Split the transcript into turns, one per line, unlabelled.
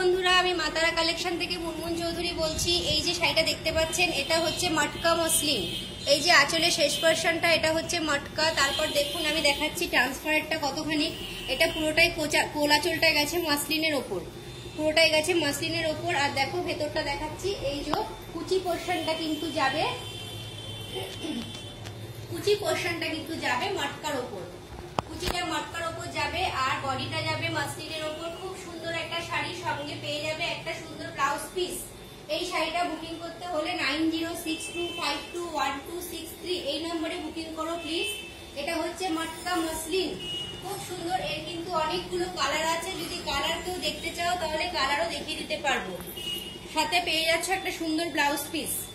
বন্ধুরা, আমি মাতারা কালেকশন থেকে মুনমুন চৌধুরী বলছি। এই যে শাড়িটা দেখতে পাচ্ছেন এটা হচ্ছে মটকা মসলিন। এই যে আঁচলের শেষ পোরশনটা এটা হচ্ছে মটকা। তারপর দেখুন আমি দেখাচ্ছি ট্রান্সপারেন্টটা কতখানি। এটা পুরোটাই কোল আঁচলটা গেছে মসলিনের ওপর, পুরোটাই গেছে মসলিনের ওপর। আর দেখো ভেতরটা দেখাচ্ছি, এই যে কুচি পোরশনটা কিন্তু যাবে, কুচি পোরশনটা কিন্তু যাবে মটকার ওপর, কুচিটা মটকার ওপর যাবে আর বডিটা যাবে মসলিনের ওপর। খুব সুন্দর একটা শাড়ি, সঙ্গে পেয়ে যাবে একটা সুন্দর ব্লাউজ পিস। এই শাড়িটা বুকিং করতে হলে 9062521263 এই নম্বরে বুকিং করো প্লিজ। এটা হচ্ছে মটকা মসলিন, খুব সুন্দর। এর কিন্তু অনেকগুলো কালার আছে, যদি কালার কেউ দেখতে চাও তাহলে কালারও দেখিয়ে দিতে পারবো। সাথে পেয়ে যাচ্ছ একটা সুন্দর ব্লাউজ পিস।